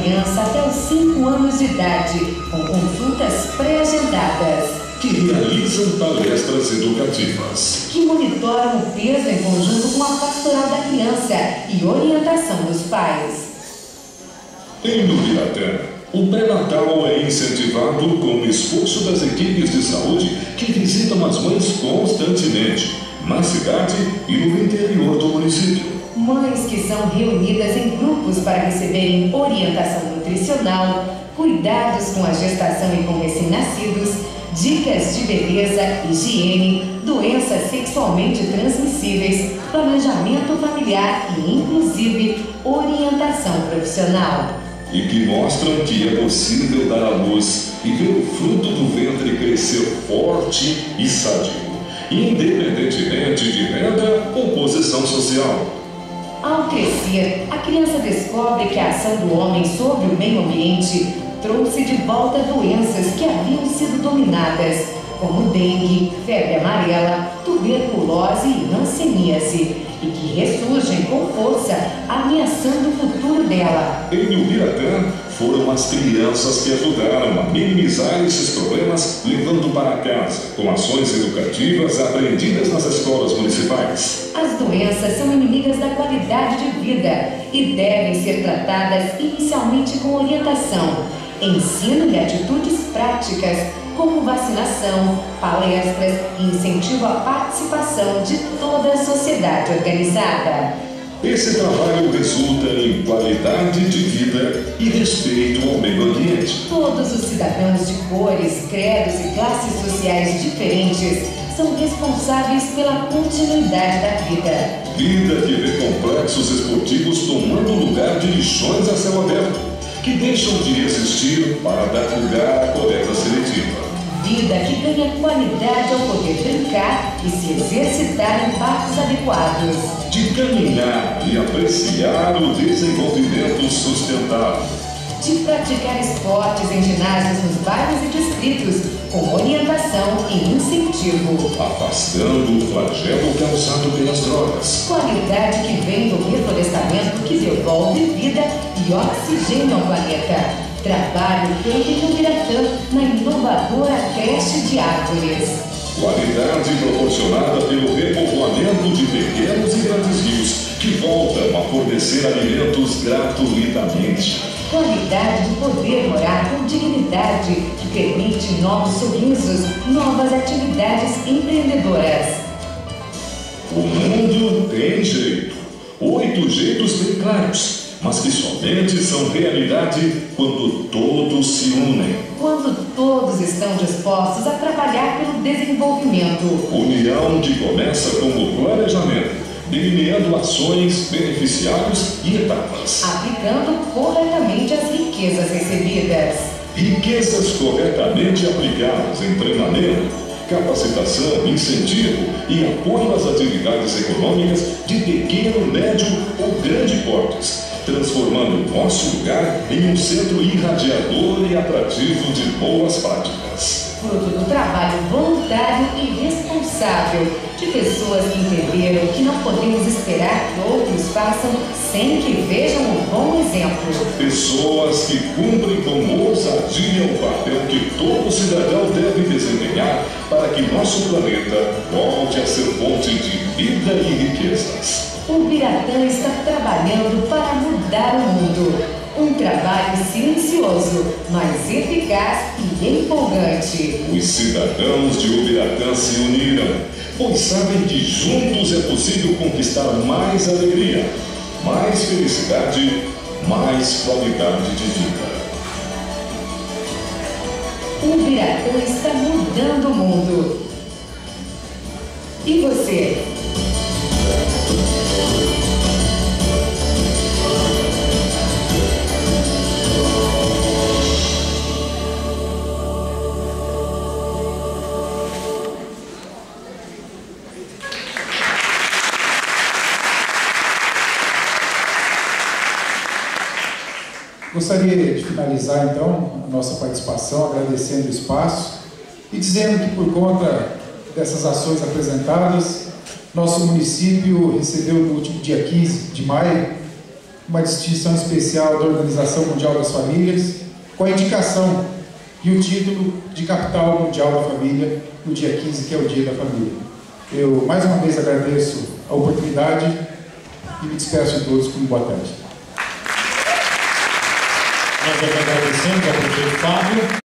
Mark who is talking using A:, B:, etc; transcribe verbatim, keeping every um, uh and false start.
A: criança até os cinco anos de idade, com consultas pré-agendadas.
B: Que realizam palestras educativas.
A: Que monitoram o peso em conjunto com a pastoral da criança e orientação dos pais.
B: Em Ubiratã, o pré-natal é incentivado com o esforço das equipes de saúde que visitam as mães constantemente, na cidade e no interior do município.
A: Mães que são reunidas em grupos para receberem orientação nutricional, cuidados com a gestação e com recém-nascidos, dicas de beleza, higiene, doenças sexualmente transmissíveis, planejamento familiar e, inclusive, orientação profissional.
B: E que mostram que é possível dar à luz e ver o fruto do ventre crescer forte e sadio, independentemente de renda ou posição social.
A: Ao crescer, a criança descobre que a ação do homem sobre o meio ambiente trouxe de volta doenças que haviam sido dominadas, como dengue, febre amarela, tuberculose e hanseníase, e que ressurgem com força, ameaçando o futuro dela.
B: Em Ubiratã, foram as crianças que ajudaram a minimizar esses problemas, levando para casa com ações educativas aprendidas nas escolas municipais.
A: As doenças são inimigas da qualidade de vida e devem ser tratadas inicialmente com orientação, ensino e atitudes práticas, como vacinação, palestras e incentivo à participação de toda a sociedade organizada.
B: Esse trabalho resulta em qualidade de vida e respeito ao meio ambiente.
A: Todos os cidadãos de cores, credos e classes sociais diferentes são responsáveis pela continuidade da vida.
B: Vida que vê complexos esportivos tomando lugar de lixões a céu aberto, que deixam de existir para dar lugar à coleta seletiva.
A: Vida que ganha qualidade ao poder brincar e se exercitar em parques adequados.
B: De caminhar e apreciar o desenvolvimento sustentável.
A: De praticar esportes em ginásios nos bairros e distritos, com orientação e incentivo.
B: Afastando o flagelo causado pelas drogas.
A: Qualidade que vem do reflorestamento que devolve vida e oxigênio ao planeta. Trabalho feito em Ubiratã, na inovadora creche de árvores.
B: Qualidade proporcionada pelo repovoamento de pequenos e grandes rios, que voltam a fornecer alimentos gratuitamente.
A: Qualidade de poder morar com dignidade, que permite novos sorrisos, novas atividades empreendedoras.
B: O mundo tem jeito. Oito jeitos bem claros, mas que somente são realidade quando todos se unem.
A: Quando todos estão dispostos a trabalhar pelo desenvolvimento.
B: União que começa com o planejamento, delineando ações, beneficiários e etapas.
A: Aplicando corretamente as riquezas recebidas.
B: Riquezas corretamente aplicadas em treinamento, capacitação, incentivo e apoio às atividades econômicas de pequeno, médio ou grande portes, transformando o nosso lugar em um centro irradiador e atrativo de boas práticas.
A: Fruto do trabalho voluntário e responsável de pessoas que entenderam que não podemos esperar que outros façam sem que vejam um bom exemplo.
B: Pessoas que cumprem com ousadia o papel que todo cidadão deve desempenhar para que nosso planeta volte a ser fonte de vida e riquezas.
A: O Ubiratã está trabalhando para mudar o mundo. Um trabalho silencioso, mas eficaz e empolgante.
B: Os cidadãos de Ubiratã se uniram, pois sabem que juntos é possível conquistar mais alegria, mais felicidade, mais qualidade de vida.
A: O Ubiratã está mudando o mundo. E você?
C: Gostaria de finalizar, então, a nossa participação, agradecendo o espaço e dizendo que, por conta dessas ações apresentadas, nosso município recebeu, no último dia quinze de maio, uma distinção especial da Organização Mundial das Famílias, com a indicação e o título de Capital Mundial da Família, no dia quinze, que é o Dia da Família. Eu, mais uma vez, agradeço a oportunidade e me despeço de todos com uma boa tarde.
D: Nós agradecemos ao prefeito Fábio.